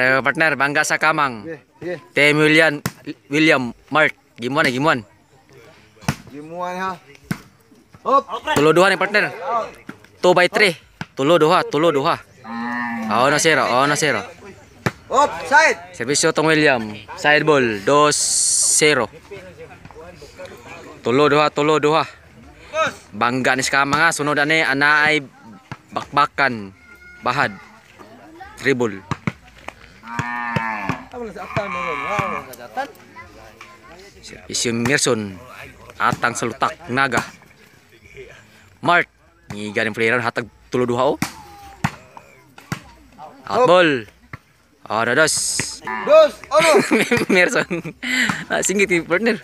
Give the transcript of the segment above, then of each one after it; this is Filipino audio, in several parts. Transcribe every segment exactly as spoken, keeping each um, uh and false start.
Ayo partner, bangga sa Kamang. Sige, sige. Team William, William, Mark. Gimuan, gimuan. Gimuan ha. Hop. Tulo duha ni partner. two by three. Tulo duha, tulo duha. Oh na zero, oh na zero. Hop, side. Servisyo tong William. Side ball, two zero. Tulo duha, tulo duha. Bangga ni sa Kamang ha. Sunod ani ana ay bakbakan. Bahad. Dribble. Servisyo Merson. Atang salutak naga. Mark. Ngiga ng player hatag tulo duha oh. Out ball. Oh, dados. Dos, ano? Merson. Ah, singgit ni partner.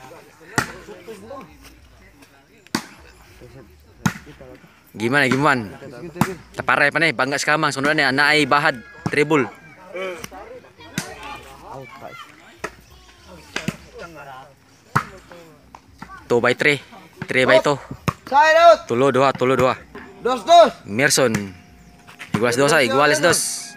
Gimana gimana? Taparay pa na eh, bangga sa Kamang. Sunod na ana ay bahad, treble. two by three, three by two. Side out. Tulo dua, tulo dua. Dos, dos. Merson. Iguales dos, ah, iguales dos.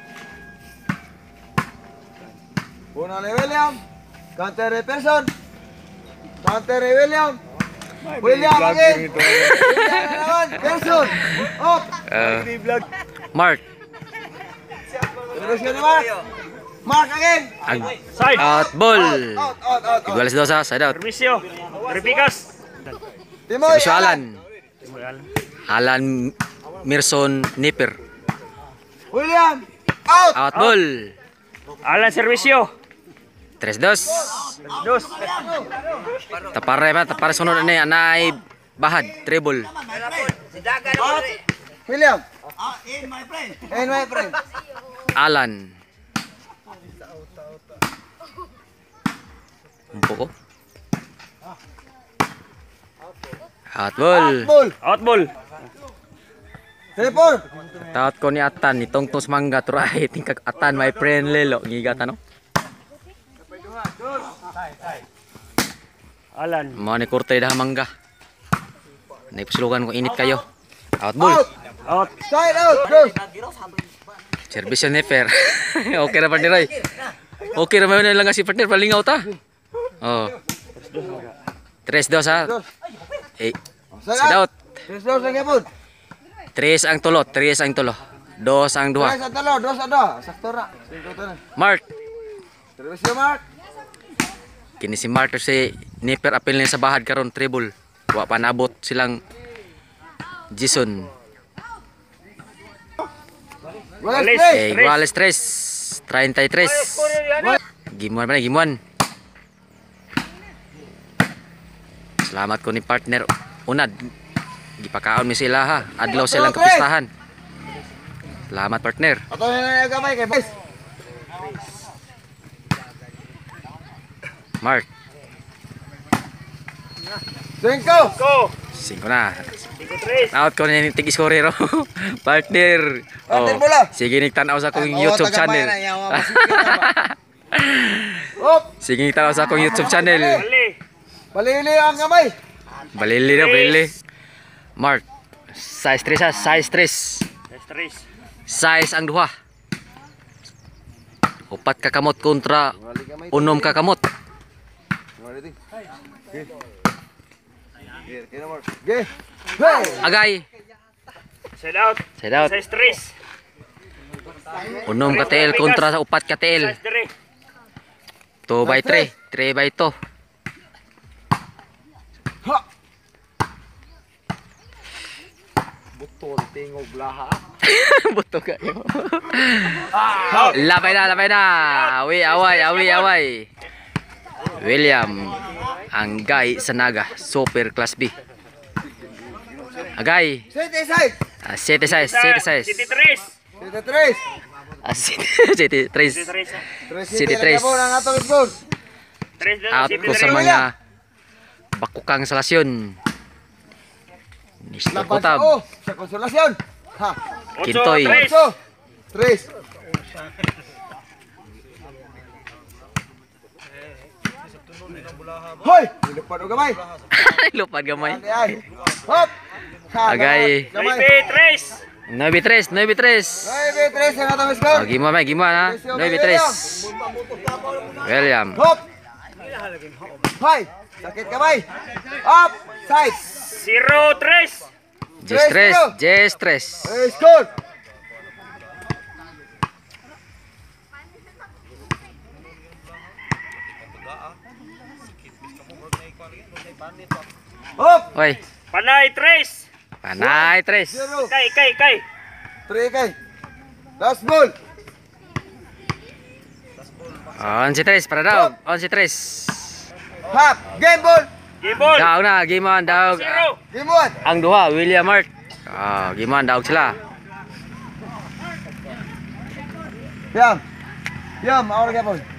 Una de William. Counter de Person. Counter de William. William again. William naman. Person. Hop. Uh, Mark. Servisyo ni Mark. Mark again. Ag out ball. Out, out, out, out. Iguales dos, ah, side out. Servisyo. Repikas. Timoy, Servisyo Alan. Alan. Alan Merson Nipper. William. Out. Out ball. Alan servisyo. tres dos. Dos. Taparay pa, taparay sunod na ana ay bahad, treble. William. In my friend. In my friend. Alan. Umpo ko. Out ball. Ball. Out ball. Teleport. Taot ko ni Atan, itong tos mangga turay, tingkag Atan, my friend Lelo, ngigat ano? Alan. Mga ni kurtay dah mangga. Naipusulugan kung init kayo. Out ball. Out. Out. Side out. Dos. Service ni fair. Okay na partner ay. Okay na may lang nga si partner, palingaw ta. Oh. Tres dos ha. Eh, sit out. Tres dos ang gapon. Tres ang tulo, tres ang tulo. Dos ang duha. Tres ang talo, dos ang duha. Sakto ra. Sakto na. Mark. Servisyo Mark. Kini si Mark si Nipper apil niya sa bahad karon treble. Wa pa nabot silang Jason. Wallace. Eh, iguales tres. treinta y tres. Gimuan pa na, gimuan. Salamat ko ni partner. Unad. Gipakaon mi sila ha. Adlaw silang kapistahan. Salamat partner. Ato na gamay kay boys. Mark. Cinco. Go. Cinco na. Cinco tres. Out ko ni tig scorero. Partner. Partner bola. Sige nigtanaw sa akong YouTube channel. Hop. Sige nigtanaw sa akong YouTube channel. Bali. Balili ang gamay. Balili na, balili. Mark. Size tres ha, size tres. Tres. Size ang duha. Upat ka kamot kontra unom ka kamot. Ge. Hey. Agay. Side out. Side out. Size tres. Unom ka T L kontra sa upat ka T L. Size three. two by three, three by two. Ha. Butol tingog laha. Buto kayo. Lapay na, lapay na. Awi, away, awi, away. William. Ang guy sa Naga. Super class B. Agay. Side side. Ah, City size, city size. City tres. Side tres. Ah, City, city tres. City tres. Tres City City tres. tres. Ang atong score. Tres. Out City ko sa tres. mga bakukang salasyon. mister Laban sa Kutab. O. Sa konsolasyon. Ha. Ocho, Kintoy. tres. So. Tres. Hoy! Lupad o gamay. Lupad gamay. Ay, ay. Hop! Ha, Agay. gamay. Felipe tres. nine tres, nine tres. nueve tres ang atong score. Oh, gimo may, gimo na. nine tres. William. Hop. Five. Sakit kamay. Up. Side. Zero, tres. Jess tres, Jess tres. Eh, score. Hop. Oy, Panay, tres. panay tres. Zero. Kay, kay, kay. Three kay. Last ball. Onse tres para daw. Onse tres. Half. Game ball. Game ball. Daog na, game on, daog. Zero. Game one. Ang duha, William Mart. Ah, game on, daog sila. Yam. Yam, awal game ball.